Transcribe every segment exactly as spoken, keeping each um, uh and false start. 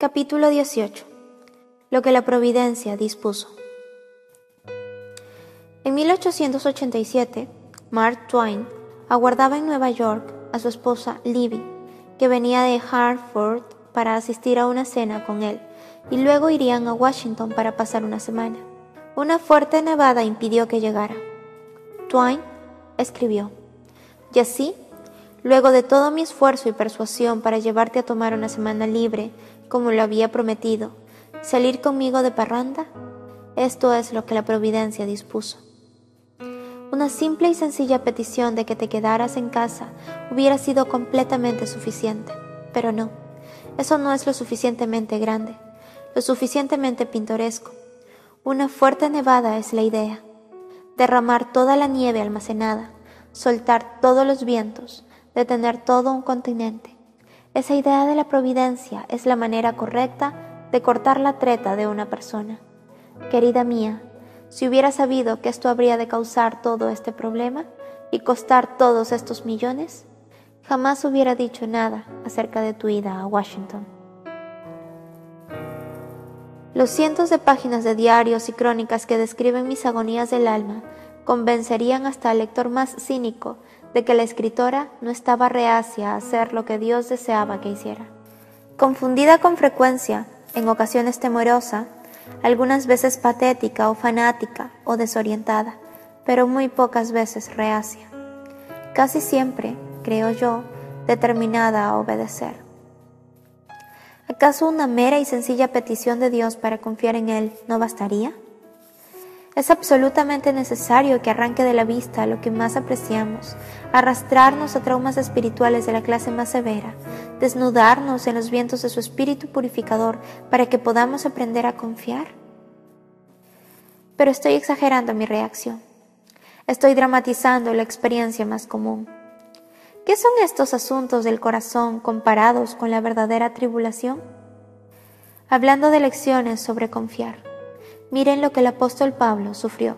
Capítulo dieciocho. Lo que la providencia dispuso. En mil ochocientos ochenta y siete, Mark Twain aguardaba en Nueva York a su esposa Libby, que venía de Hartford para asistir a una cena con él, y luego irían a Washington para pasar una semana. Una fuerte nevada impidió que llegara. Twain escribió: «Y así, luego de todo mi esfuerzo y persuasión para llevarte a tomar una semana libre, como lo había prometido, salir conmigo de parranda, esto es lo que la providencia dispuso». Una simple y sencilla petición de que te quedaras en casa hubiera sido completamente suficiente, pero no, eso no es lo suficientemente grande, lo suficientemente pintoresco. Una fuerte nevada es la idea, derramar toda la nieve almacenada, soltar todos los vientos, detener todo un continente. Esa idea de la providencia es la manera correcta de cortar la treta de una persona. Querida mía, si hubiera sabido que esto habría de causar todo este problema y costar todos estos millones, jamás hubiera dicho nada acerca de tu ida a Washington. Los cientos de páginas de diarios y crónicas que describen mis agonías del alma convencerían hasta al lector más cínico de que la escritora no estaba reacia a hacer lo que Dios deseaba que hiciera. Confundida con frecuencia, en ocasiones temerosa, algunas veces patética o fanática o desorientada, pero muy pocas veces reacia. Casi siempre, creo yo, determinada a obedecer. ¿Acaso una mera y sencilla petición de Dios para confiar en Él no bastaría? Es absolutamente necesario que arranque de la vista lo que más apreciamos, arrastrarnos a traumas espirituales de la clase más severa, desnudarnos en los vientos de su espíritu purificador para que podamos aprender a confiar. Pero estoy exagerando mi reacción. Estoy dramatizando la experiencia más común. ¿Qué son estos asuntos del corazón comparados con la verdadera tribulación? Hablando de lecciones sobre confiar, miren lo que el apóstol Pablo sufrió.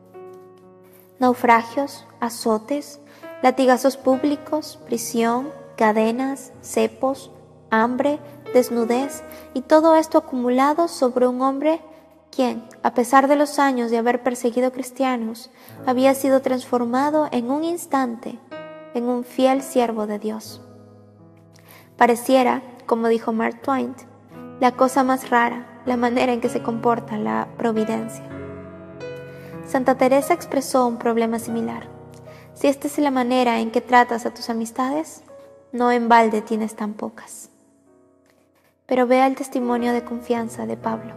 Naufragios, azotes, latigazos públicos, prisión, cadenas, cepos, hambre, desnudez, y todo esto acumulado sobre un hombre quien, a pesar de los años de haber perseguido cristianos, había sido transformado en un instante en un fiel siervo de Dios. Pareciera, como dijo Mark Twain, la cosa más rara, la manera en que se comporta la providencia. Santa Teresa expresó un problema similar. Si esta es la manera en que tratas a tus amistades, no en balde tienes tan pocas. Pero vea el testimonio de confianza de Pablo.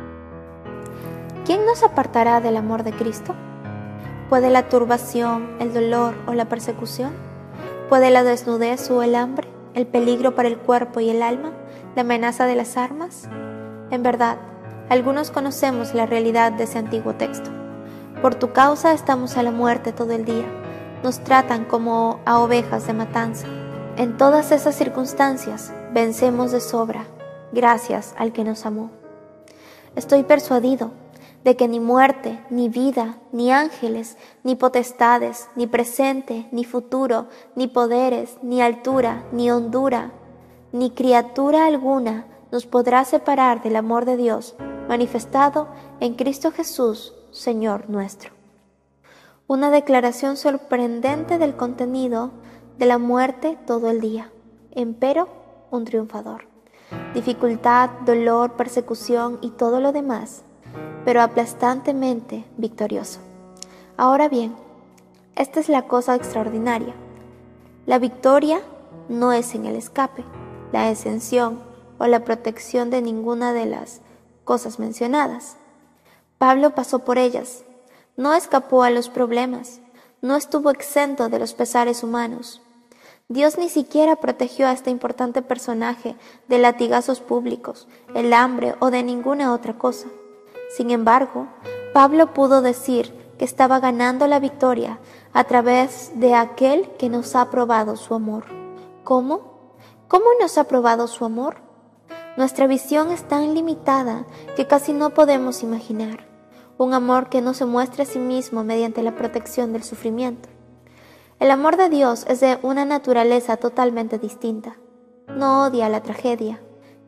¿Quién nos apartará del amor de Cristo? ¿Puede la turbación, el dolor o la persecución? ¿Puede la desnudez o el hambre, el peligro para el cuerpo y el alma, la amenaza de las armas? En verdad, algunos conocemos la realidad de ese antiguo texto. Por tu causa estamos a la muerte todo el día. Nos tratan como a ovejas de matanza. En todas esas circunstancias, vencemos de sobra, gracias al que nos amó. Estoy persuadido de que ni muerte, ni vida, ni ángeles, ni potestades, ni presente, ni futuro, ni poderes, ni altura, ni hondura, ni criatura alguna nos podrá separar del amor de Dios manifestado en Cristo Jesús, Señor nuestro. Una declaración sorprendente del contenido de la muerte todo el día, empero un triunfador. Dificultad, dolor, persecución y todo lo demás, pero aplastantemente victorioso. Ahora bien, esta es la cosa extraordinaria. La victoria no es en el escape, la exención o la protección de ninguna de las cosas mencionadas. Pablo pasó por ellas, no escapó a los problemas, no estuvo exento de los pesares humanos. Dios ni siquiera protegió a este importante personaje de latigazos públicos, el hambre o de ninguna otra cosa. Sin embargo, Pablo pudo decir que estaba ganando la victoria a través de aquel que nos ha probado su amor. ¿Cómo? ¿Cómo nos ha probado su amor? Nuestra visión es tan limitada que casi no podemos imaginar un amor que no se muestre a sí mismo mediante la protección del sufrimiento. El amor de Dios es de una naturaleza totalmente distinta. No odia la tragedia.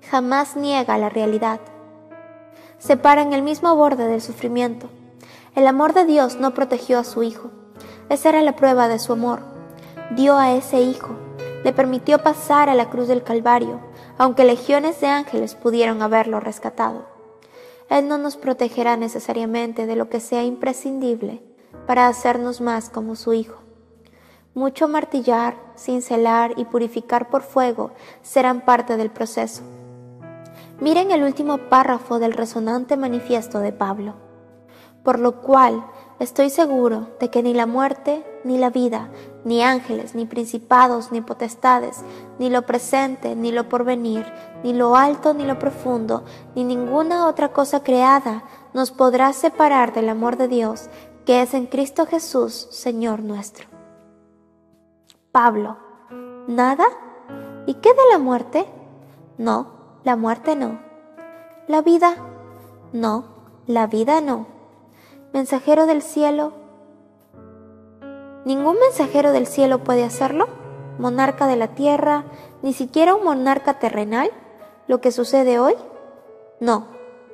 jamás niega la realidad. Se para en el mismo borde del sufrimiento. El amor de Dios no protegió a su Hijo. Esa era la prueba de su amor. Dio a ese Hijo. Le permitió pasar a la cruz del Calvario, aunque legiones de ángeles pudieron haberlo rescatado. Él no nos protegerá necesariamente de lo que sea imprescindible para hacernos más como su Hijo. Mucho martillar, cincelar y purificar por fuego serán parte del proceso. Miren el último párrafo del resonante manifiesto de Pablo. Por lo cual estoy seguro de que ni la muerte, ni la vida, ni ángeles, ni principados, ni potestades, ni lo presente, ni lo porvenir, ni lo alto, ni lo profundo, ni ninguna otra cosa creada nos podrá separar del amor de Dios, que es en Cristo Jesús, Señor nuestro. Pablo, ¿nada? ¿Y qué de la muerte? No, la muerte no. ¿La vida? No, la vida no. ¿Mensajero del cielo? ¿Ningún mensajero del cielo puede hacerlo? ¿Monarca de la tierra? ¿Ni siquiera un monarca terrenal? ¿Lo que sucede hoy? No.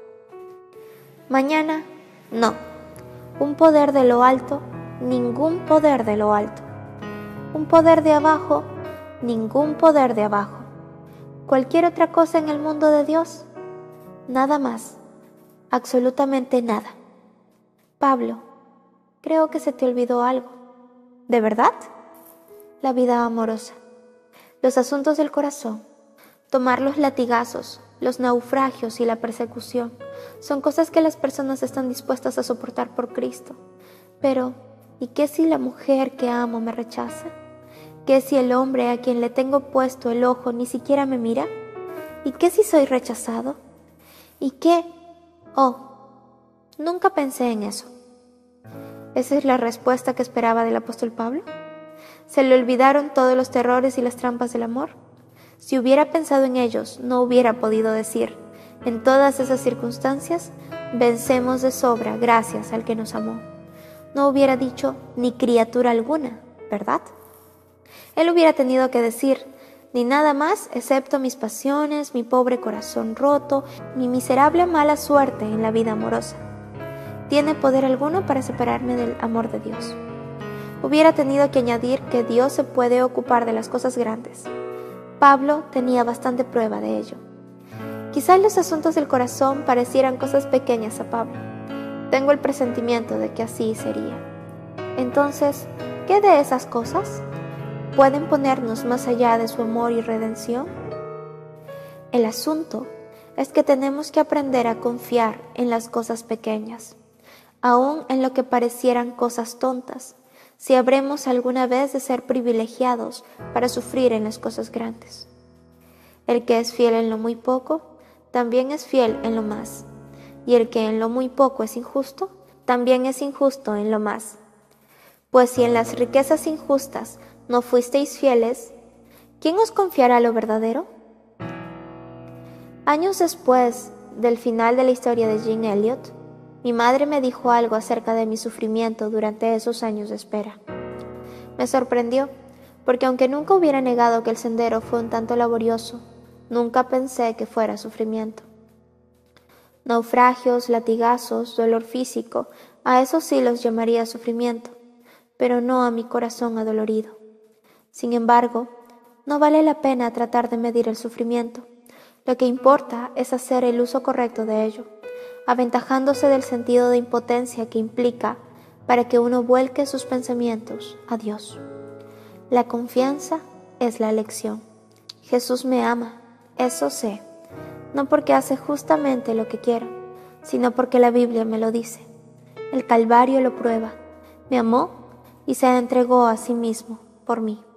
Mañana, no. Un poder de lo alto, ningún poder de lo alto. Un poder de abajo, ningún poder de abajo. ¿Cualquier otra cosa en el mundo de Dios? Nada más, absolutamente nada. Pablo, creo que se te olvidó algo. ¿De verdad? La vida amorosa, los asuntos del corazón, tomar los latigazos, los naufragios y la persecución, son cosas que las personas están dispuestas a soportar por Cristo. Pero, ¿y qué si la mujer que amo me rechaza? ¿Qué si el hombre a quien le tengo puesto el ojo ni siquiera me mira? ¿Y qué si soy rechazado? ¿Y qué? Oh, nunca pensé en eso. ¿Esa es la respuesta que esperaba del apóstol Pablo? ¿Se le olvidaron todos los terrores y las trampas del amor? Si hubiera pensado en ellos, no hubiera podido decir, en todas esas circunstancias, vencemos de sobra gracias al que nos amó. No hubiera dicho, ni criatura alguna, ¿verdad? Él hubiera tenido que decir, ni nada más excepto mis pasiones, mi pobre corazón roto, mi miserable mala suerte en la vida amorosa. ¿Tiene poder alguno para separarme del amor de Dios? Hubiera tenido que añadir que Dios se puede ocupar de las cosas grandes. Pablo tenía bastante prueba de ello. Quizás los asuntos del corazón parecieran cosas pequeñas a Pablo. Tengo el presentimiento de que así sería. Entonces, ¿qué de esas cosas? ¿Pueden ponernos más allá de su amor y redención? El asunto es que tenemos que aprender a confiar en las cosas pequeñas, aun en lo que parecieran cosas tontas, si habremos alguna vez de ser privilegiados para sufrir en las cosas grandes. El que es fiel en lo muy poco, también es fiel en lo más, y el que en lo muy poco es injusto, también es injusto en lo más. Pues si en las riquezas injustas no fuisteis fieles, ¿quién os confiará lo verdadero? Años después del final de la historia de Jim Elliot, mi madre me dijo algo acerca de mi sufrimiento durante esos años de espera. Me sorprendió, porque aunque nunca hubiera negado que el sendero fue un tanto laborioso, nunca pensé que fuera sufrimiento. Naufragios, latigazos, dolor físico, a eso sí los llamaría sufrimiento, pero no a mi corazón adolorido. Sin embargo, no vale la pena tratar de medir el sufrimiento. Lo que importa es hacer el uso correcto de ello, aventajándose del sentido de impotencia que implica para que uno vuelque sus pensamientos a Dios. La confianza es la elección. Jesús me ama, eso sé, no porque hace justamente lo que quiero, sino porque la Biblia me lo dice. El Calvario lo prueba, me amó y se entregó a sí mismo por mí.